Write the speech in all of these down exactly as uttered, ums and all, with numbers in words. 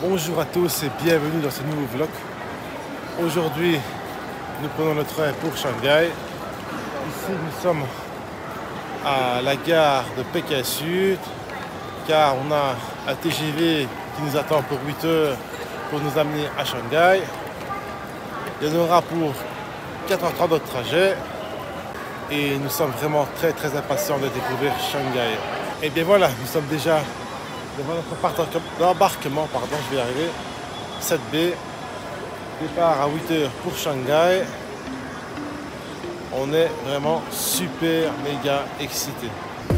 Bonjour à tous et bienvenue dans ce nouveau vlog. Aujourd'hui, nous prenons le train pour Shanghai. Ici, nous sommes à la gare de Pékin Sud, car on a un T G V qui nous attend pour huit heures pour nous amener à Shanghai. Il y en aura pour quatre heures trente de trajet et nous sommes vraiment très très impatients de découvrir Shanghai. Et bien voilà, nous sommes déjà devant notre embarquement, pardon, je vais y arriver, sept B, départ à huit heures pour Shanghai. On est vraiment super méga excités.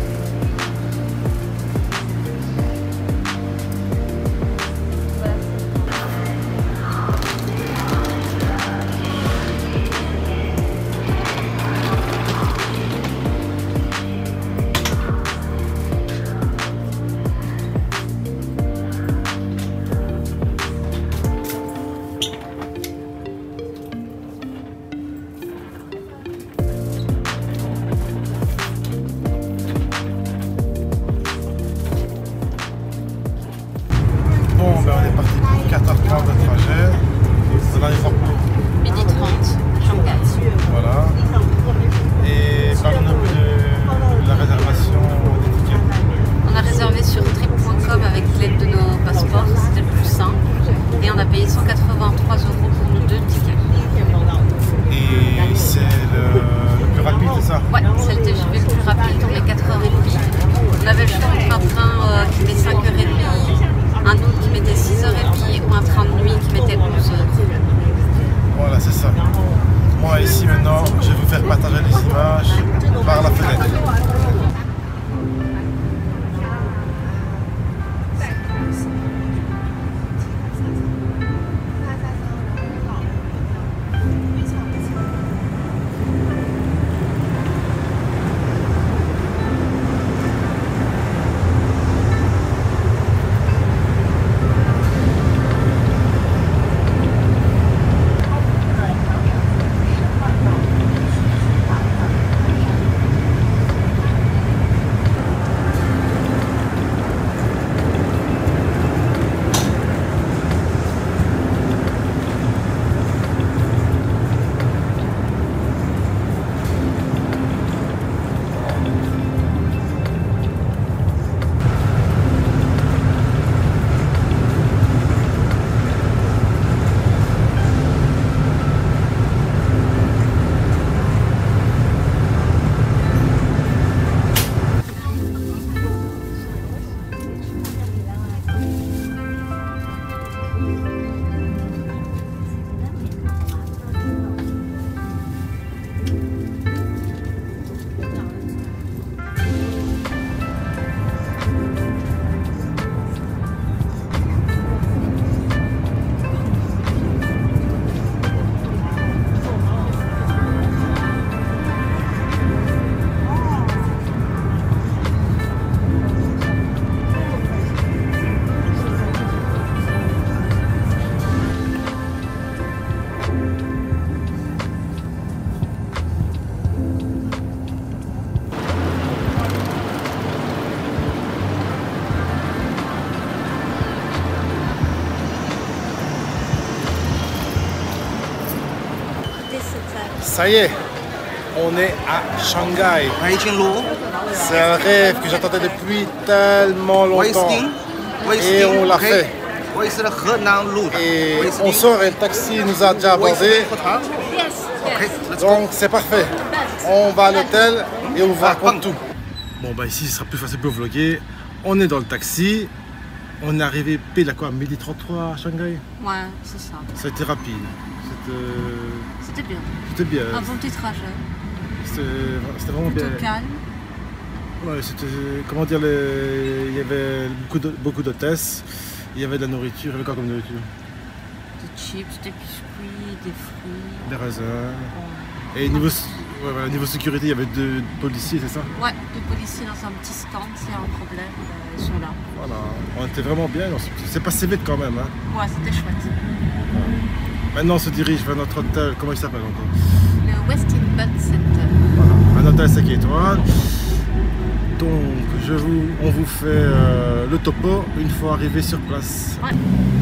Bon, ben on est parti pour quatre heures trente de trajet. On arrivera pour midi trente, Shanghai. Voilà. Et parle-nous de la réservation des tickets. On a réservé sur trip point com avec l'aide de nos passeports, c'était le plus simple. Et on a payé cent quatre-vingt-trois euros pour nos deux tickets. Et c'est le, le plus rapide, c'est ça? Ouais, c'est le T G V le plus rapide, on met quatre heures trente. On avait le choix entre un train euh, qui met cinq heures trente, un autre qui mettait six heures trente ou un train de nuit qui mettait onze heures. Voilà, c'est ça. Moi ici maintenant, je vais vous faire partager les images par la fenêtre. Ça y est, on est à Shanghai. C'est un rêve que j'attendais depuis tellement longtemps. Et on l'a fait. Et on sort et le taxi nous a déjà abordé. Donc c'est parfait. On va à l'hôtel et on vous raconte tout. Bon bah ici ce sera plus facile pour vlogger. On est dans le taxi. On est arrivé pile à quoi, midi trente-trois à Shanghai. Ouais, c'est ça. Ça a été rapide. C'était bien. C'était bien. Un bon petit trajet. C'était vraiment bien. Plutôt calme. Ouais, c'était, comment dire, les, il y avait beaucoup de, beaucoup d'hôtesses, il y avait de la nourriture, il y avait quoi comme nourriture? Des chips, des biscuits, des fruits. Des raisins. Ouais. Et niveau, ouais, ouais, niveau sécurité, il y avait deux policiers, c'est ça? Ouais, deux policiers dans un petit stand, s'il y a un problème, ils sont là. Voilà, on était vraiment bien, c'est passé vite quand même. Hein. Ouais, c'était chouette. Ouais. Maintenant, on se dirige vers notre hôtel, comment il s'appelle encore? Le Westin Bud Center. Voilà, un hôtel cinq étoiles. Donc, je je vous, on vous fait euh, le topo une fois arrivé sur place. Ouais.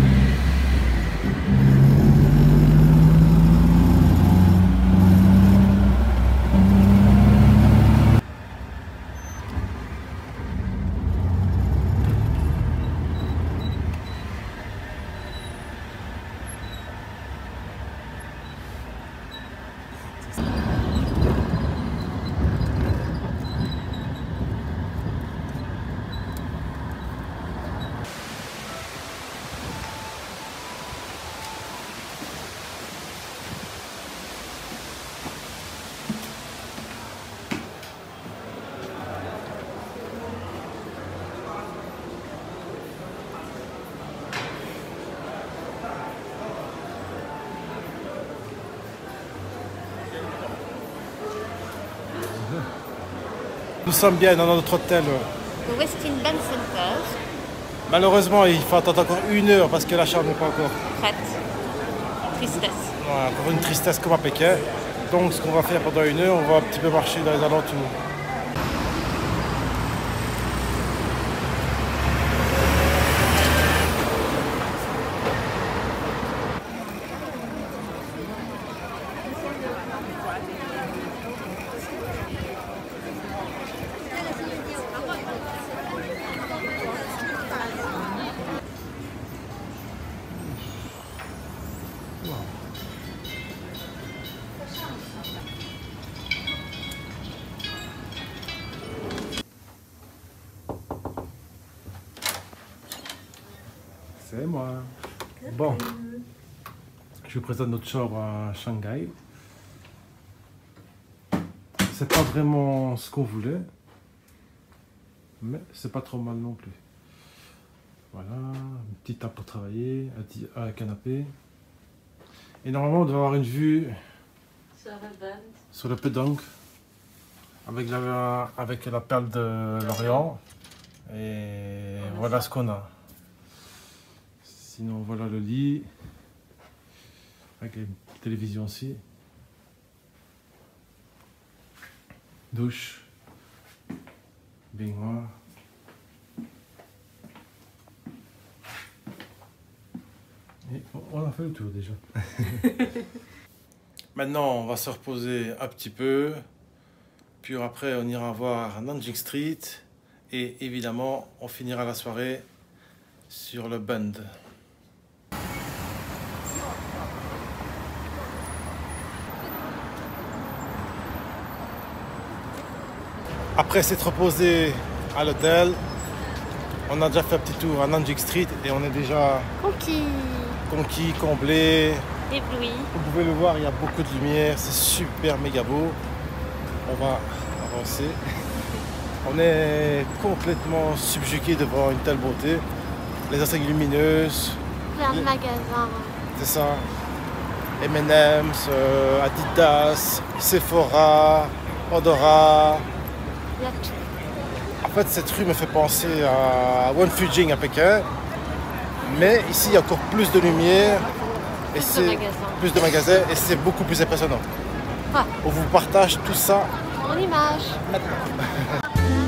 Nous sommes bien dans notre hôtel. Le Westin Bank Center. Malheureusement, il faut attendre encore une heure parce que la chambre n'est pas encore Prête. Tristesse. voilà, encore une tristesse comme à Pékin. Donc ce qu'on va faire pendant une heure, on va un petit peu marcher dans les alentours. C'est moi. Bon, je vous présente notre chambre à Shanghai. C'est pas vraiment ce qu'on voulait, mais c'est pas trop mal non plus. Voilà, une petite table pour travailler, un, un canapé. Et normalement, on doit avoir une vue sur le Pedong avec la, avec la perle de l'Orient. Et voilà ce qu'on a. Sinon, voilà le lit, avec une télévision aussi, douche, baignoire. Et on a fait le tour déjà. Maintenant, on va se reposer un petit peu, puis après on ira voir Nanjing Street et évidemment on finira la soirée sur le Bund. Après s'être reposé à l'hôtel, on a déjà fait un petit tour à Nanjing Street et on est déjà Conquis. conquis, comblé. Ébloui. Vous pouvez le voir, il y a beaucoup de lumière, c'est super méga beau. On va avancer. On est complètement subjugué devant une telle beauté. Les enseignes lumineuses. Plein de les... magasins. C'est ça. M and M's, euh, Adidas, Sephora, Pandora. Il y a tout. En fait, cette rue me fait penser à Wonfujing à Pékin. Mais ici, il y a encore plus de lumière. Et Plus de magasins. Plus de magasins et c'est beaucoup plus impressionnant. Ah. On vous partage tout ça En image. maintenant.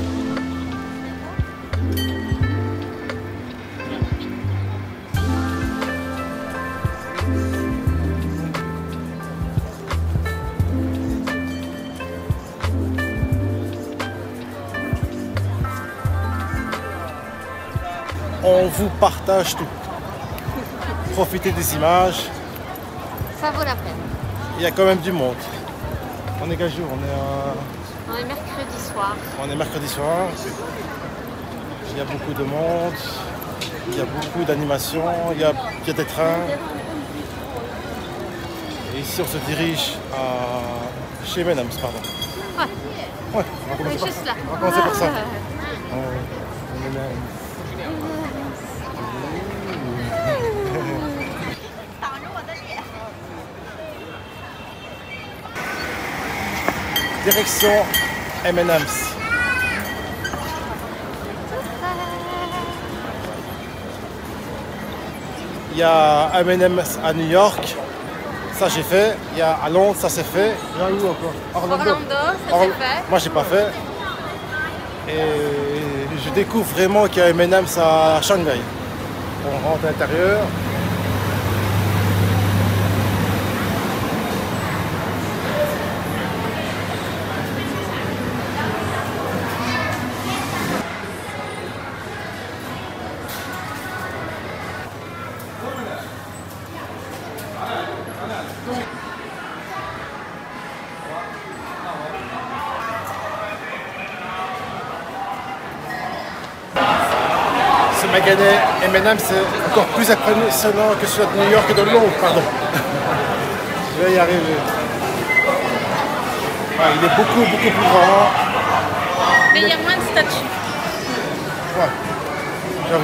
On vous partage tout. Profitez des images. Ça vaut la peine. Il y a quand même du monde. On est quel jour? On est, à... On est mercredi soir. On est mercredi soir. Il y a beaucoup de monde. Il y a beaucoup d'animations. Il y a... il y a des trains. Et ici, on se dirige à... chez M and M's, pardon. Ouais. Ouais, on va commencer, par... Juste là. On va commencer par ça. Ah. Ouais, M and M's. Direction M and M's. Il y a M and M's à New York, ça j'ai fait. Il y a à Londres, ça c'est fait. Il y a où encore? Orlando, ça Orl... c'est fait. Moi j'ai pas fait. Et je découvre vraiment qu'il y a M and M's à Shanghai. On rentre à l'intérieur. Ce magasin M and M's c'est encore plus impressionnant que celui de New York et de Londres, pardon. Je vais y arriver. Ah, il est beaucoup, beaucoup plus grand. Mais il y a moins de statues. Ouais, j'avoue.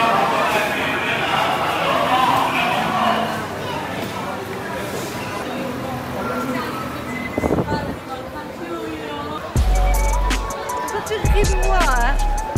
Tu ris de moi, hein?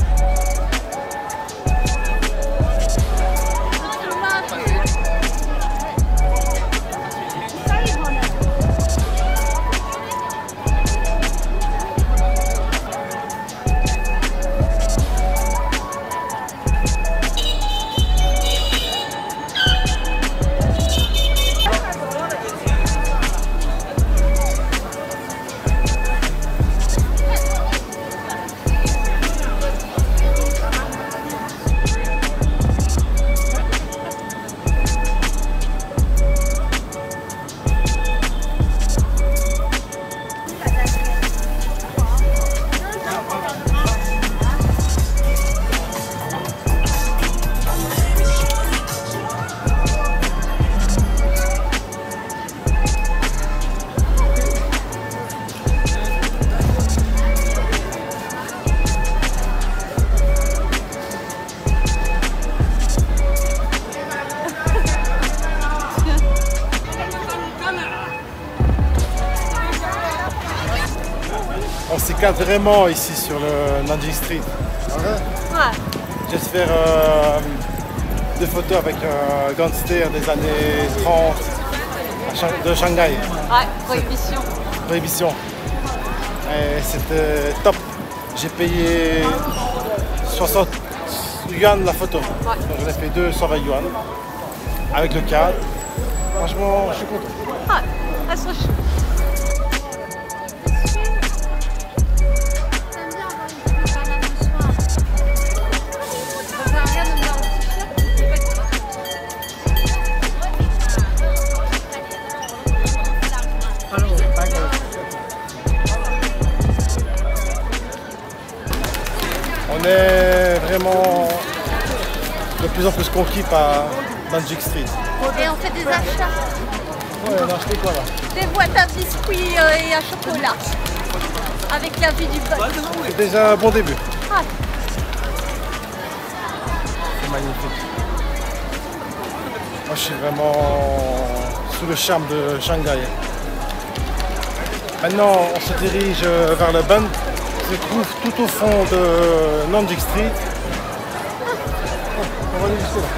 On s'éclate vraiment ici sur le Nanjing Street. Ouais. J'espère euh, des photos avec un gangster des années trente à Shang- de Shanghai. Ouais, prohibition. Prohibition. Et c'était top. J'ai payé soixante yuan la photo. Ouais. Donc j'en ai fait deux cent vingt yuan avec le cadre. Franchement, je suis content. Ouais, elles sont chouettes. On est vraiment de plus en plus conquis par Nanjing Street. Et on fait des achats. Ouais, on a acheté quoi là? Des boîtes à biscuits euh, et à chocolat. Avec la vue du bol. C'est déjà un bon début. Ouais. C'est magnifique. Moi je suis vraiment sous le charme de Shanghai. Maintenant on se dirige vers le Bund, qui se trouve tout au fond de Nanjing Street. Oh, on va aller jusque là.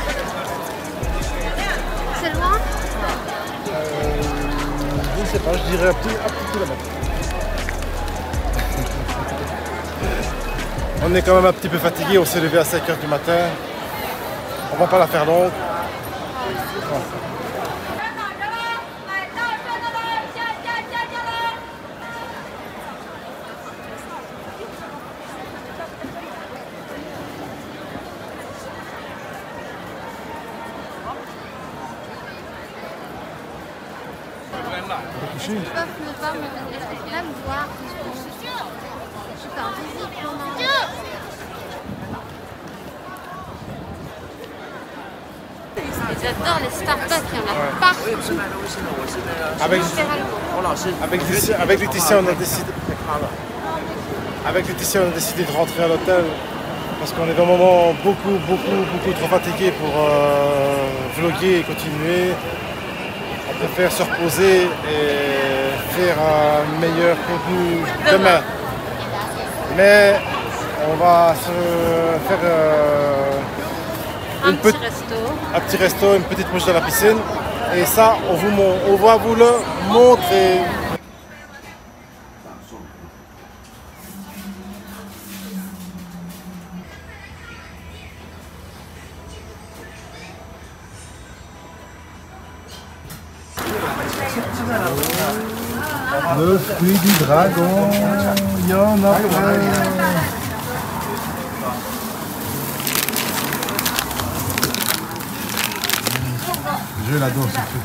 C'est loin? Euh, je ne sais pas, je dirais un petit, un petit kilomètre. On est quand même un petit peu fatigué, on s'est levé à cinq heures du matin. On va pas la faire longue. Voilà. Ils peuvent me voir, mais est-ce que tu vas me voir? Je suis pas invisible, comment? J'adore les Starbucks, il y en a Ouais. partout. Avec, Littéralement. avec, Laetitia, avec Laetitia, on a décidé. Avec Laetitia, on a décidé de rentrer à l'hôtel parce qu'on est dans un moment beaucoup, beaucoup, beaucoup trop fatigué pour euh, vlogger et continuer. On préfère se reposer et faire un meilleur contenu demain. Mais on va se faire euh, Un une petit petite- resto. un petit resto, une petite mouche dans la piscine. Et ça, on, vous, mon- on va vous le montrer. Le fruit du dragon, il y en a plein. Je l'adore ce truc.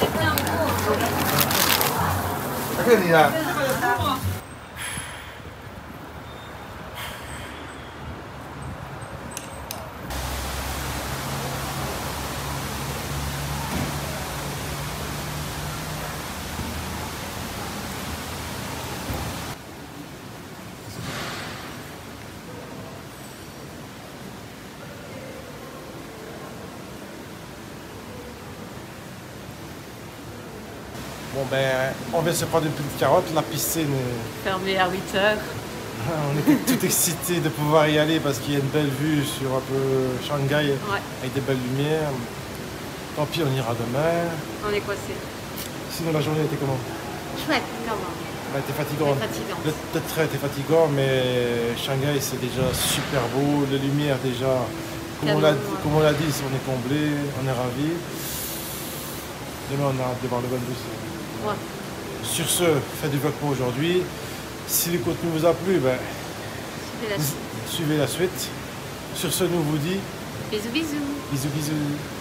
Bon ben, on vient de se prendre une petite carotte, la piscine est Fermé à huit heures. On était tout excités de pouvoir y aller parce qu'il y a une belle vue sur un peu Shanghai Ouais. avec des belles lumières. Tant pis, on ira demain. On est coincé. Sinon la journée était comment? Chouette, quand même. Elle était fatigante. Elle était fatigante. Le, le train était fatigant, mais Shanghai c'est déjà super beau. Les lumières déjà, comme on l'a Canon, ouais. comme on l'a dit, on est comblé, on est ravis. Demain on a hâte de voir le bon bus. Ouais. Sur ce, faites du vlog pour aujourd'hui. Si le contenu vous a plu, ben, Suivez la suite. suivez la suite. Sur ce, nous vous dit Bisous, bisous. bisous bisous.